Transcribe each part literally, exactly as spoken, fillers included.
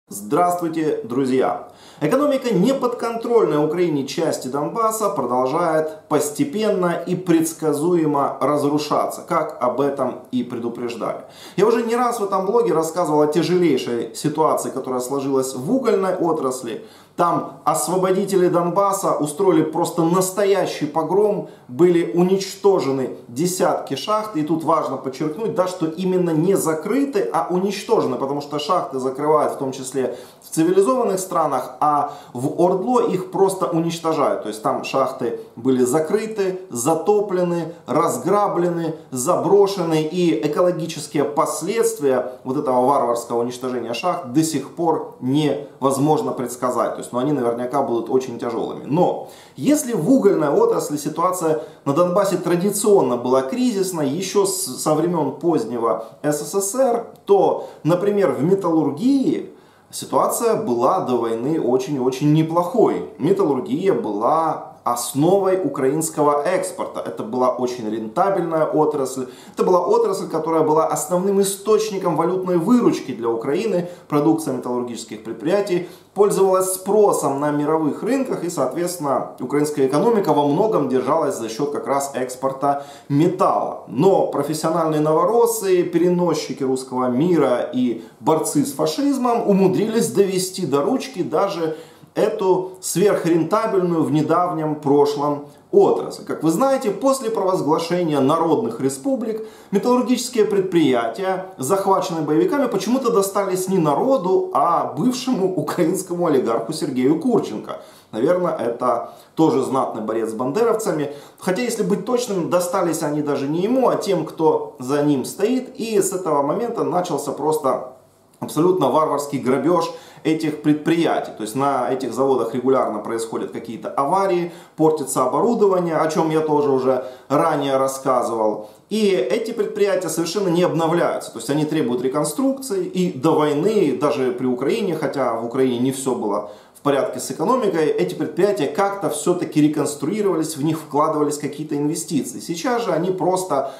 Здравствуйте, друзья! Экономика неподконтрольной Украине части Донбасса продолжает постепенно и предсказуемо разрушаться, как об этом и предупреждали. Я уже не раз в этом блоге рассказывал о тяжелейшей ситуации, которая сложилась в угольной отрасли. Там освободители Донбасса устроили просто настоящий погром, были уничтожены десятки шахт. И тут важно подчеркнуть, да, что именно не закрыты, а уничтожены, потому что шахты закрывают в том числе в цивилизованных странах, а в ОРДЛО их просто уничтожают. То есть там шахты были закрыты, затоплены, разграблены, заброшены, и экологические последствия вот этого варварского уничтожения шахт до сих пор невозможно предсказать. То есть, ну, они наверняка будут очень тяжелыми. Но если в угольной отрасли ситуация на Донбассе традиционно была кризисной еще с, со времен позднего СССР, то, например, в металлургии ситуация была до войны очень-очень неплохой. Металлургия была основой украинского экспорта. Это была очень рентабельная отрасль. Это была отрасль, которая была основным источником валютной выручки для Украины. Продукция металлургических предприятий пользовалась спросом на мировых рынках, и, соответственно, украинская экономика во многом держалась за счет как раз экспорта металла. Но профессиональные новороссы, переносчики русского мира и борцы с фашизмом умудрились довести до ручки даже эту сверхрентабельную в недавнем прошлом отрасль. Как вы знаете, после провозглашения народных республик металлургические предприятия, захваченные боевиками, почему-то достались не народу, а бывшему украинскому олигарху Сергею Курченко. Наверное, это тоже знатный борец с бандеровцами. Хотя, если быть точным, достались они даже не ему, а тем, кто за ним стоит. И с этого момента начался просто абсолютно варварский грабеж этих предприятий. То есть на этих заводах регулярно происходят какие-то аварии, портится оборудование, о чем я тоже уже ранее рассказывал. И эти предприятия совершенно не обновляются. То есть они требуют реконструкции. И до войны, даже при Украине, хотя в Украине не все было в порядке с экономикой, эти предприятия как-то все-таки реконструировались, в них вкладывались какие-то инвестиции. Сейчас же они просто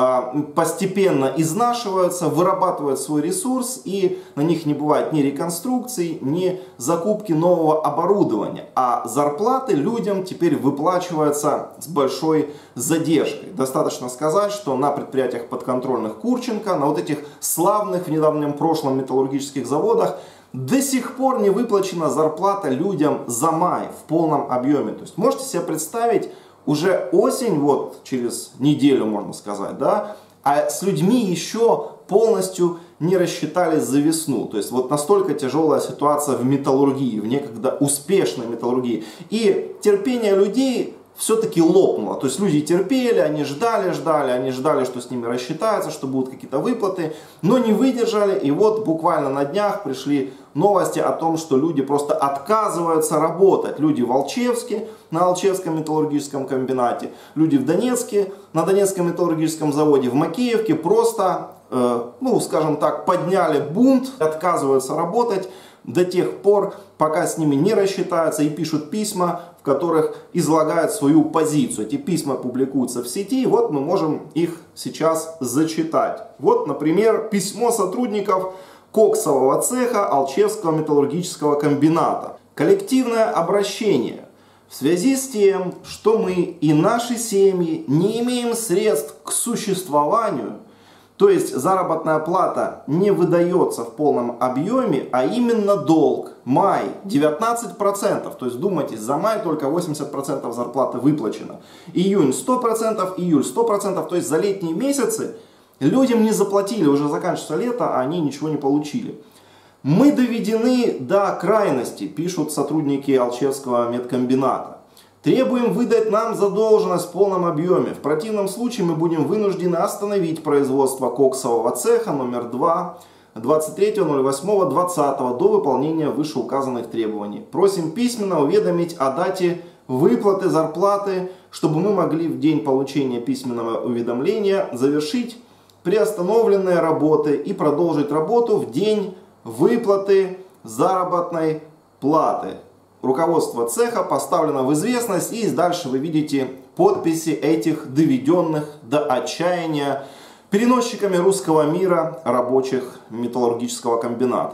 постепенно изнашиваются, вырабатывают свой ресурс, и на них не бывает ни реконструкций, ни закупки нового оборудования. А зарплаты людям теперь выплачиваются с большой задержкой. Достаточно сказать, что на предприятиях подконтрольных Курченко, на вот этих славных в недавнем прошлом металлургических заводах, до сих пор не выплачена зарплата людям за май в полном объеме. То есть можете себе представить, уже осень, вот через неделю можно сказать, да, а с людьми еще полностью не рассчитались за весну. То есть вот настолько тяжелая ситуация в металлургии, в некогда успешной металлургии. И терпение людей все-таки лопнуло. То есть люди терпели, они ждали, ждали, они ждали, что с ними рассчитаются, что будут какие-то выплаты, но не выдержали. И вот буквально на днях пришли новости о том, что люди просто отказываются работать. Люди в Алчевске, на Алчевском металлургическом комбинате, люди в Донецке, на Донецком металлургическом заводе, в Макеевке просто, э, ну скажем так, подняли бунт, отказываются работать до тех пор, пока с ними не рассчитаются, и пишут письма, в которых излагают свою позицию. Эти письма публикуются в сети, и вот мы можем их сейчас зачитать. Вот, например, письмо сотрудников коксового цеха Алчевского металлургического комбината. Коллективное обращение. В связи с тем, что мы и наши семьи не имеем средств к существованию, то есть заработная плата не выдается в полном объеме, а именно долг. Май девятнадцать процентов, то есть думайте, за май только восемьдесят процентов зарплаты выплачено. Июнь сто процентов, июль сто процентов, то есть за летние месяцы людям не заплатили, уже заканчивается лето, а они ничего не получили. Мы доведены до крайности, пишут сотрудники Алчевского медкомбината. Требуем выдать нам задолженность в полном объеме. В противном случае мы будем вынуждены остановить производство коксового цеха номер два двадцать третьего ноль восьмого двадцатого до выполнения вышеуказанных требований. Просим письменно уведомить о дате выплаты зарплаты, чтобы мы могли в день получения письменного уведомления завершить приостановленные работы и продолжить работу в день выплаты заработной платы. Руководство цеха поставлено в известность, и дальше вы видите подписи этих доведенных до отчаяния переносчиками русского мира рабочих металлургического комбината.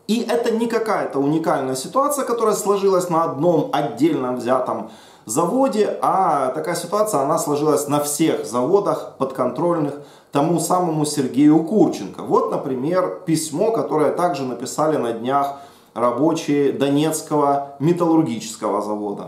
И это не какая-то уникальная ситуация, которая сложилась на одном отдельно взятом заводе, а такая ситуация, она сложилась на всех заводах подконтрольных тому самому Сергею Курченко. Вот, например, письмо, которое также написали на днях рабочие Донецкого металлургического завода.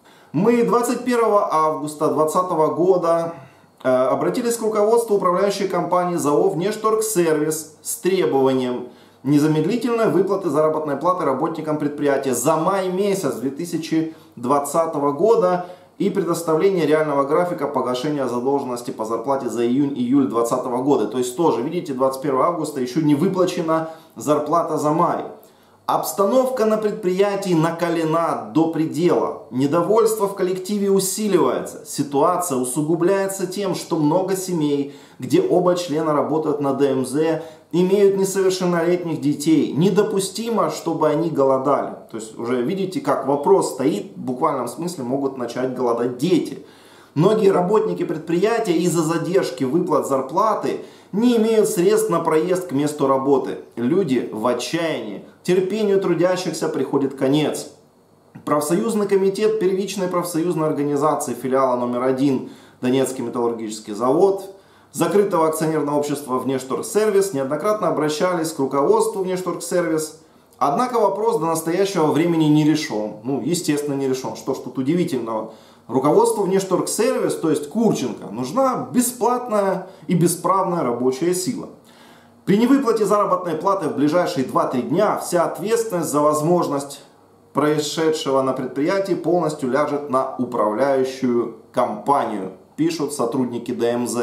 Мы двадцать первого августа две тысячи двадцатого года э, обратились к руководству управляющей компании ЗАО «Внешторгсервис» с требованием незамедлительной выплаты заработной платы работникам предприятия за май месяц две тысячи двадцатого года и предоставление реального графика погашения задолженности по зарплате за июнь-июль две тысячи двадцатого года. То есть тоже, видите, двадцать первого августа еще не выплачена зарплата за май. Обстановка на предприятии накалена до предела. Недовольство в коллективе усиливается. Ситуация усугубляется тем, что много семей, где оба члена работают на ДМЗ, имеют несовершеннолетних детей. Недопустимо, чтобы они голодали. То есть уже видите, как вопрос стоит, в буквальном смысле могут начать голодать дети. Многие работники предприятия из-за задержки выплат зарплаты не имеют средств на проезд к месту работы. Люди в отчаянии. Терпению трудящихся приходит конец. Профсоюзный комитет первичной профсоюзной организации филиала номер один Донецкий металлургический завод, закрытого акционерного общества «Внешторгсервис» неоднократно обращались к руководству «Внешторгсервис». Однако вопрос до настоящего времени не решен. Ну, естественно, не решен. Что ж тут удивительного? Руководству «Внешторгсервис», то есть Курченко, нужна бесплатная и бесправная рабочая сила. При невыплате заработной платы в ближайшие два-три дня вся ответственность за возможность происшедшего на предприятии полностью ляжет на управляющую компанию, пишут сотрудники ДМЗ.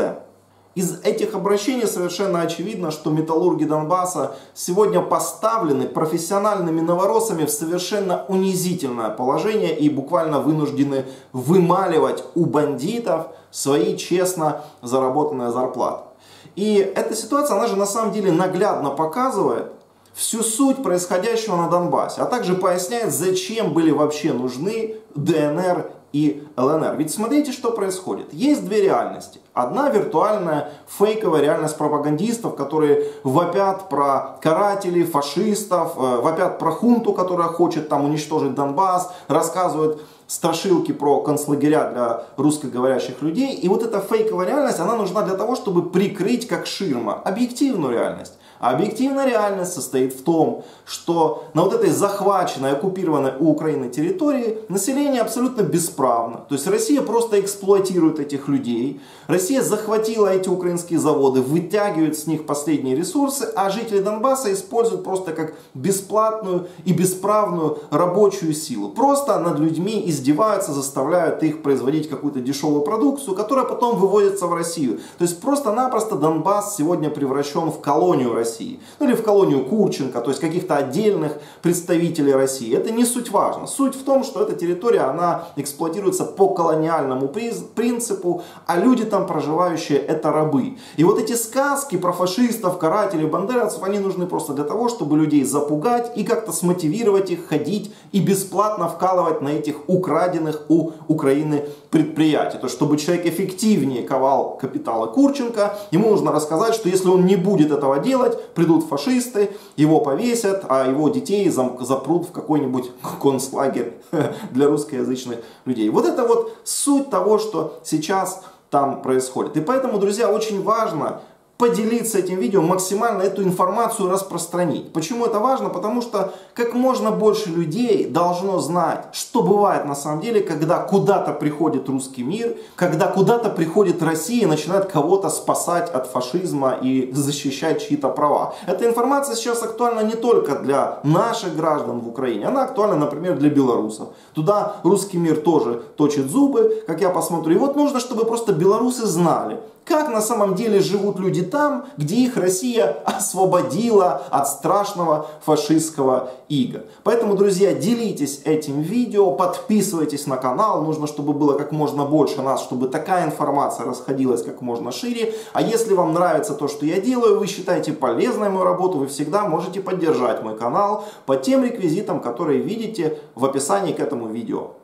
Из этих обращений совершенно очевидно, что металлурги Донбасса сегодня поставлены профессиональными новоросами в совершенно унизительное положение и буквально вынуждены вымаливать у бандитов свои честно заработанные зарплаты. И эта ситуация, она же на самом деле наглядно показывает всю суть происходящего на Донбассе, а также поясняет, зачем были вообще нужны ДНР и ЛНР. Ведь смотрите, что происходит. Есть две реальности. Одна виртуальная, фейковая реальность пропагандистов, которые вопят про карателей, фашистов, вопят про хунту, которая хочет там уничтожить Донбасс, рассказывают страшилки про концлагеря для русскоговорящих людей. И вот эта фейковая реальность, она нужна для того, чтобы прикрыть как ширма объективную реальность. А объективная реальность состоит в том, что на вот этой захваченной, оккупированной у Украины территории население абсолютно бесправно. То есть Россия просто эксплуатирует этих людей. Россия захватила эти украинские заводы, вытягивает с них последние ресурсы, а жители Донбасса используют просто как бесплатную и бесправную рабочую силу. Просто над людьми издеваются, заставляют их производить какую-то дешевую продукцию, которая потом выводится в Россию. То есть просто-напросто Донбасс сегодня превращен в колонию России. Ну или в колонию Курченко, то есть каких-то отдельных представителей России. Это не суть важно. Суть в том, что эта территория, она эксплуатируется по колониальному принципу, а люди там проживающие, это рабы. И вот эти сказки про фашистов, карателей, бандеровцев, они нужны просто для того, чтобы людей запугать и как-то смотивировать их ходить и бесплатно вкалывать на этих украденных у Украины предприятий. То есть, чтобы человек эффективнее ковал капитала Курченко, ему нужно рассказать, что если он не будет этого делать, придут фашисты, его повесят, а его детей запрут в какой-нибудь концлагерь для русскоязычных людей. Вот это вот суть того, что сейчас там происходит. И поэтому, друзья, очень важно поделиться этим видео, максимально эту информацию распространить. Почему это важно? Потому что как можно больше людей должно знать, что бывает на самом деле, когда куда-то приходит русский мир, когда куда-то приходит Россия и начинает кого-то спасать от фашизма и защищать чьи-то права. Эта информация сейчас актуальна не только для наших граждан в Украине, она актуальна, например, для белорусов. Туда русский мир тоже точит зубы, как я посмотрю. И вот нужно, чтобы просто белорусы знали, как на самом деле живут люди там, где их Россия освободила от страшного фашистского ига. Поэтому, друзья, делитесь этим видео, подписывайтесь на канал. Нужно, чтобы было как можно больше нас, чтобы такая информация расходилась как можно шире. А если вам нравится то, что я делаю, вы считаете полезной мою работу, вы всегда можете поддержать мой канал по тем реквизитам, которые видите в описании к этому видео.